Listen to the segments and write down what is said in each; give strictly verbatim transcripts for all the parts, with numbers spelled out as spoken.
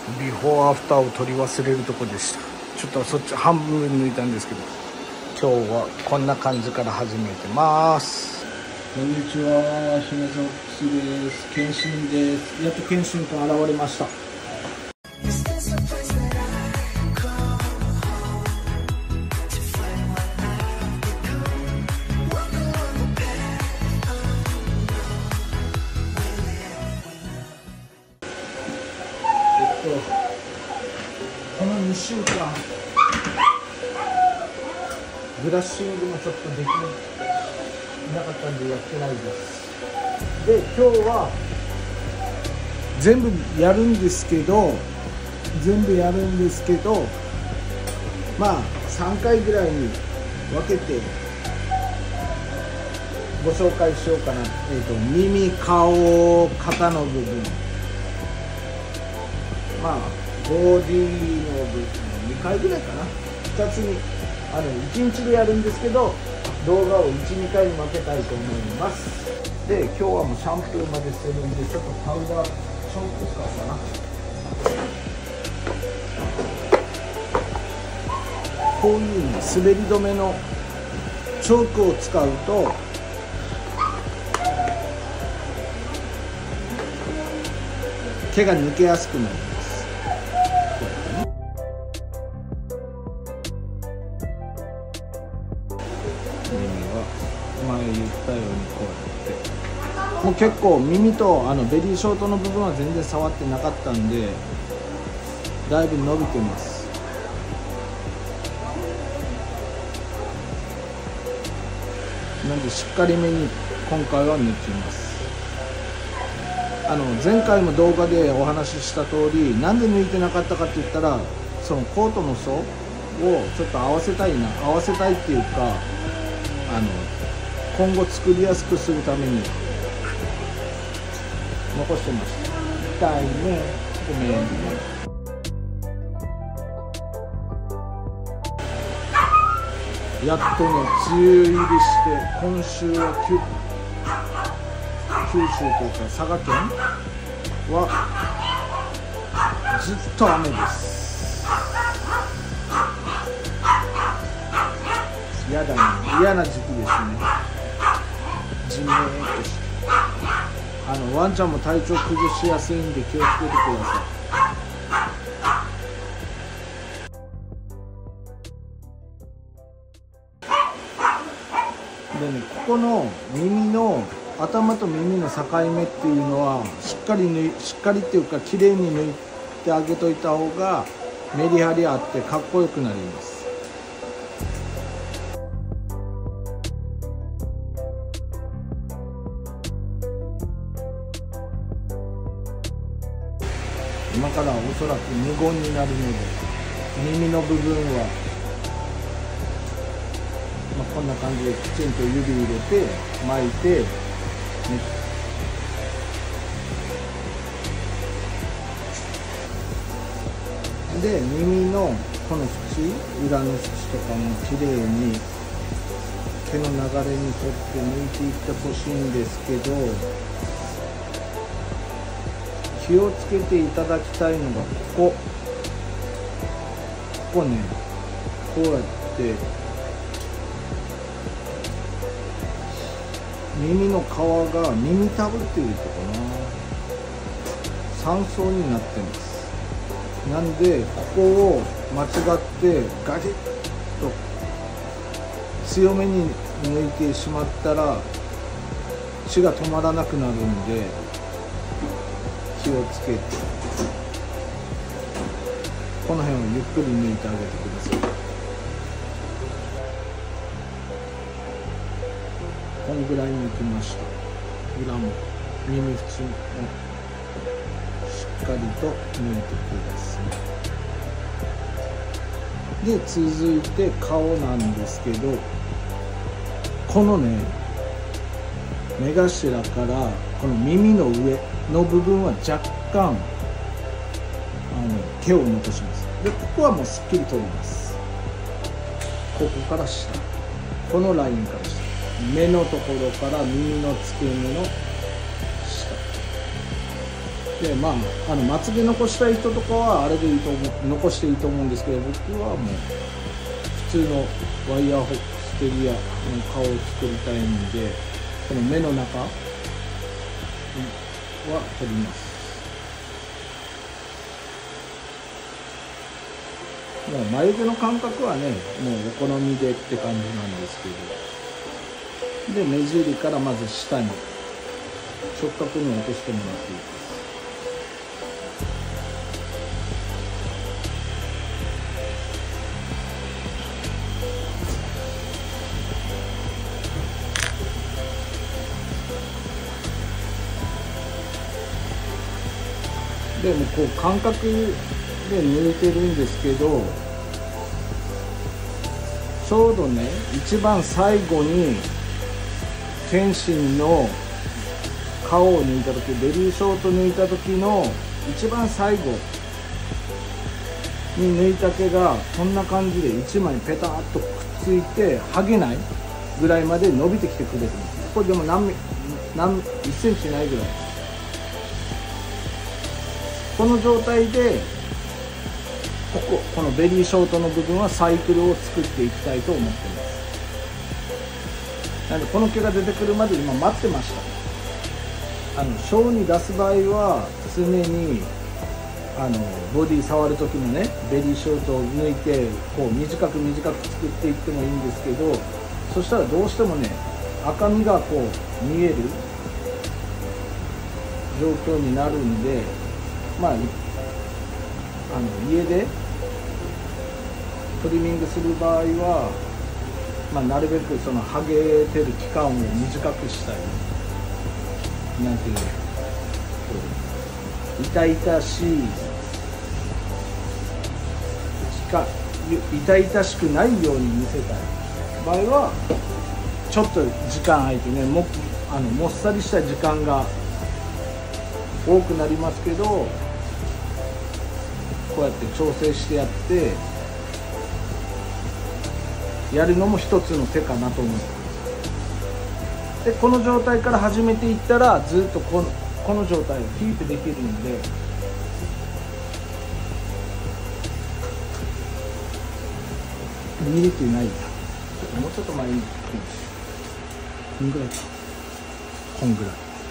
ビフォーアフターを取り忘れるとこでした。ちょっとそっち半分抜いたんですけど、今日はこんな感じから始めてます。こんにちは、ひめぞっくすです。検診です。やっと検診官現れました。このにしゅうかんブラッシングもちょっとできなかったんでやってないです。で、今日は全部やるんですけど全部やるんですけどまあさんかいぐらいに分けてご紹介しようかな。えーと耳、顔、肩の部分、まあボディの部分にかいぐらいかな。ふたつにあのいちにちでやるんですけど、動画をいち、にかいに分けたいと思います。で、今日はもうシャンプーまでするんで、ちょっとパウダーシャンプー使おうかな。こういう滑り止めのチョークを使うと毛が抜けやすくなります。前言ったようにこうやってもう結構耳とあのベリーショートの部分は全然触ってなかったんで、だいぶ伸びてます。なんでしっかりめに今回は抜きます。あの前回も動画でお話しした通り、なんで抜いてなかったかって言ったら、そのコートの層をちょっと合わせたいな合わせたいっていうか、あの今後作りやすくするために残してました。痛いね、ごめんね。やっとね、梅雨入りして、今週は九州というか佐賀県はずっと雨です。嫌だね、嫌な時期ですね。じめーっとして、あのワンちゃんも体調崩しやすいんで気をつけてください。でね、ここの耳の頭と耳の境目っていうのはしっかり抜いしっかりっていうか綺麗に抜いてあげといた方がメリハリあってかっこよくなります。今からおそらく無言になるので、耳の部分は、まあ、こんな感じできちんと指入れて巻いて、ね、で耳のこの縁、裏の縁とかもきれいに毛の流れに沿って抜いていってほしいんですけど、気をつけていただきたいのがここここね、こうやって耳の皮が耳たぶっていうとこな、さん層になってます。なんでここを間違ってガリッと強めに抜いてしまったら血が止まらなくなるんで、気をつけてこの辺をゆっくり抜いてあげてください。こんぐらい抜きました。裏も耳縁もしっかりと抜いてください。で、続いて顔なんですけど、このね、目頭からこの耳の上の部分は若干あの毛を残します。で、ここはもうすっきり取ります。ここから下、このラインから下、目のところから耳の付け根の下でまああのまつげ残したい人とかはあれでいいと思う、残していいと思うんですけど、僕はもう普通のワイヤーホステリアの顔を作りたいんで、この目の中は取ります。もう眉毛の感覚はね、もうお好みでって感じなんですけど、で目尻からまず下に直角に落としてもらっていいです。でもこう感覚で抜いてるんですけど、ちょうどね一番最後に謙信の顔を抜いた時、ベリーショート抜いた時の一番最後に抜いた毛がこんな感じでいちまいペタッとくっついて剥げないぐらいまで伸びてきてくれるんです。これでも何何いっセンチないぐらい。この状態でこここのベリーショートの部分はサイクルを作っていきたいと思ってます。なのでこの毛が出てくるまで今待ってました。あのショーに出す場合は常にあのボディ触る時もねベリーショートを抜いてこう短く短く作っていってもいいんですけど、そしたらどうしてもね赤みがこう見える状況になるんで、まあ、あの家でトリミングする場合は、まあ、なるべくそのハゲてる期間を短くしたい、なんていうの、痛々しい期間、痛々しくないように見せたい場合はちょっと時間空いてね、もあのもっさりした時間が多くなりますけど、こうやって調整してやってやるのも一つの手かなと思う。でこの状態から始めていったらずっとこのこの状態をキープできるんで、見れてないや、もうちょっと前にこんぐらいか、こんぐらい。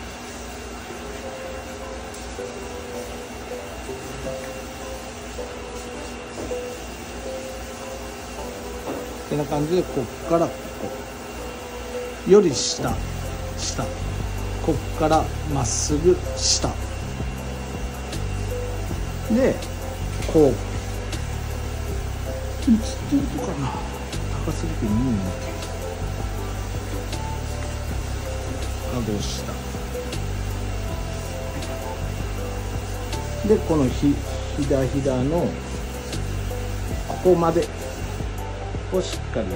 こんな感じでこっからここより下下、こっからまっすぐ下でこう映ってるとかな、高すぎて見えないけど、顎下でこのひひだひだのここまでをしっかり抜い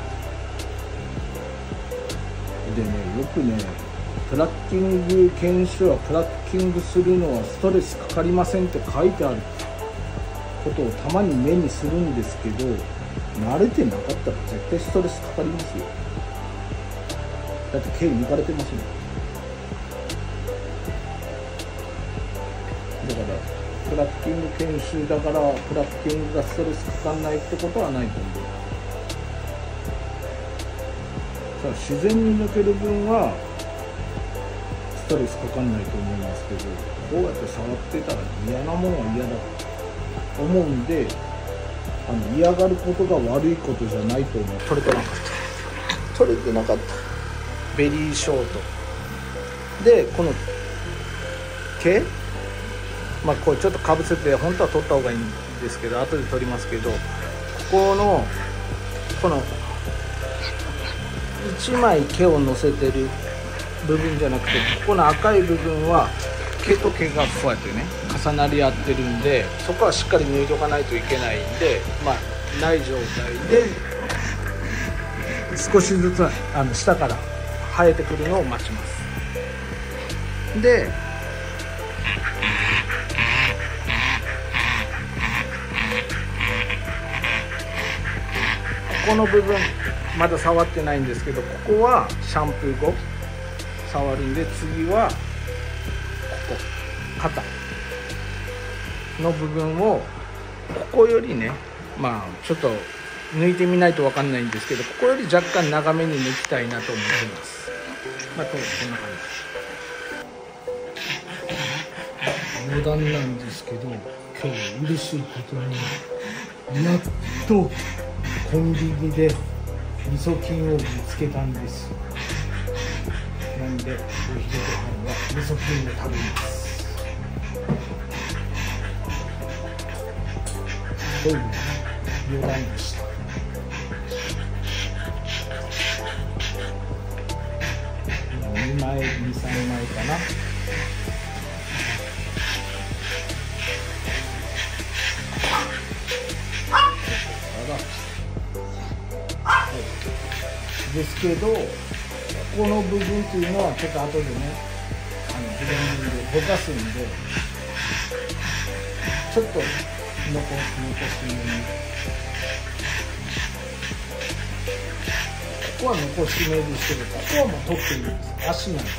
て、でね、よくねプラッキング研修はプラッキングするのはストレスかかりませんって書いてあることをたまに目にするんですけど、慣れてなかったら絶対ストレスかかりますよ。だって毛抜かれてますもん。だからプラッキング研修だからプラッキングがストレスかかんないってことはないと思う。自然に抜ける分はストレスかかんないと思いますけど、こうやって触ってたら嫌なものは嫌だと思うんで、あの嫌がることが悪いことじゃないと思う。取れてなかった取れてなかったベリーショートでこの毛、まあこれちょっとかぶせて本当は取った方がいいんですけど後で取りますけど、ここのこのいちまい毛を乗せてる部分じゃなくて、ここの赤い部分は毛と毛がこうやってね重なり合ってるんで、そこはしっかり抜いておかないといけないんで、まあない状態で少しずつあの下から生えてくるのを待ちます。でここの部分まだ触ってないんですけど、ここはシャンプー後触るんで、次はここ肩の部分をここよりね、まあちょっと抜いてみないと分かんないんですけど、ここより若干長めに抜きたいなと思ってます。まあこんな感じ。余談なんですけど、今日嬉しいことにやっとコンビニで味噌菌を見つけたんです。なんでお昼ご飯は味噌菌を食べます。という余談でした。にまいにさんまいかな。ですけど、ここの部分っていうのはちょっと後でね、あのフレームでぼかすんで、ちょっと残残し目に、ここは残し目ですけど、ここはもう取っていいです。足なんです。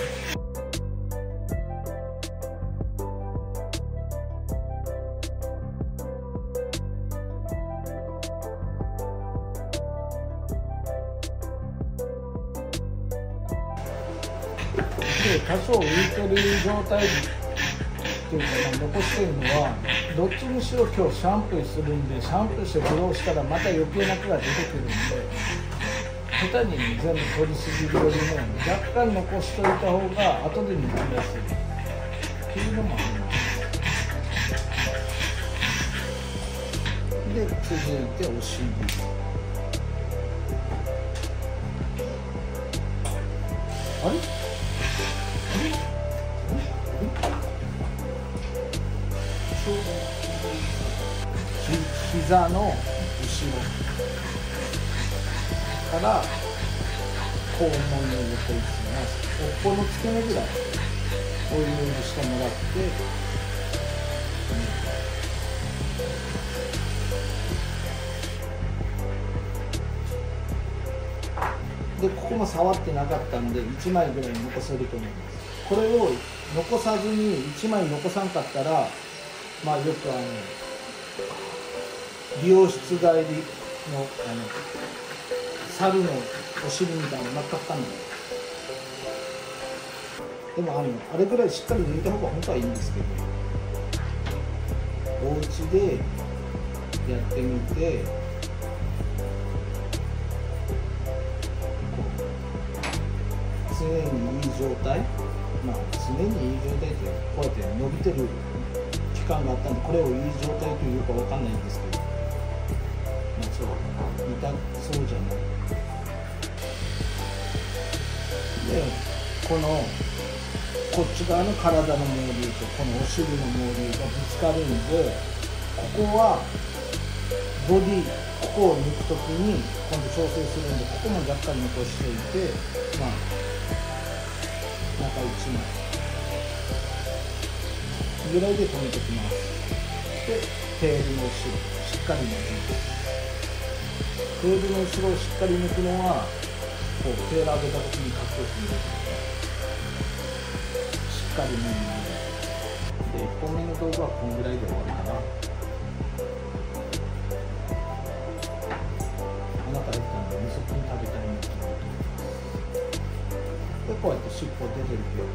で多少浮いてる状態っていうか、残してるのはどっちにしろ今日シャンプーするんで、シャンプーしてブローしたらまた余計な毛が出てくるんで、下手に全部取りすぎるよりも若干残しといた方が後で抜きやすいっていうのもあります。で続いてお尻。あれ膝の後ろから肛門の横位置におっぽの付け根ぐらいをイメージしてもらって、でここも触ってなかったんでいちまいぐらい残せると思います。これを残さずにいちまい残さんかったら、まあよくあの美容室帰りのあの猿のお尻みたいな真っ赤っかになる。でもあのあれぐらいしっかり抜いた方が本当はいいんですけど、お家でやってみて常にいい状態、まあ常にいい状態ってこうやって伸びてる期間があったんで、これをいい状態というかわかんないんですけど、まあそう痛そうじゃない。でこのこっち側の体の毛流とこのお尻の毛流がぶつかるんで、ここはボディここを抜くときに今度調整するんで、ここも若干残しておいて、まあ中いちまいぐらいで止めておきます。でテールの後ろしっかり抜く。テールの後ろをしっかり抜くのはこうテール上げた時にかっこよく見える。しっかり抜いて、でいっぽんめの動画はこんぐらいで終わるかな。お腹減ったんで味噌菌食べたいなと思ってます。でこうやって尻尾出てるけど、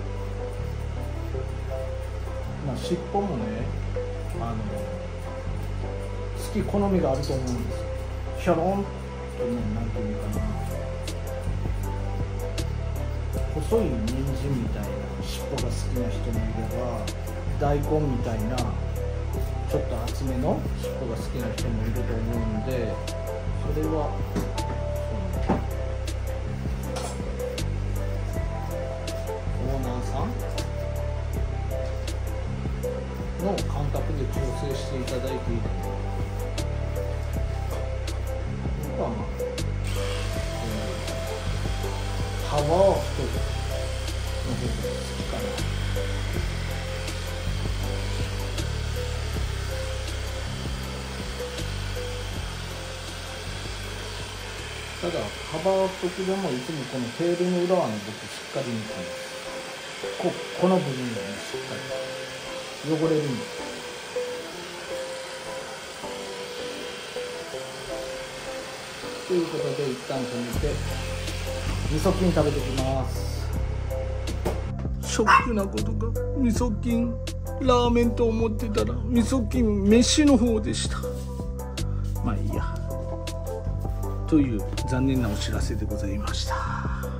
まあ尻尾もね、あの好き好みがあると思うんですよ。ひょろんとね、なんていうかな、細い人参みたいな尻尾が好きな人もいれば、大根みたいなちょっと厚めの尻尾が好きな人もいると思うんで、それはオーナーさんの感覚で調整していただいていいと思います。僕はまあ、えー、幅は太いの方が好きかな。ただ幅は太くでもいつもこのテールの裏はね、僕しっかり抜きます。ここの部分がね、しっかり汚れるんです。 ということで一旦止めて味噌菌食べてきます。ショックなことが、味噌菌ラーメンと思ってたら味噌菌飯の方でした。まあいいやという残念なお知らせでございました。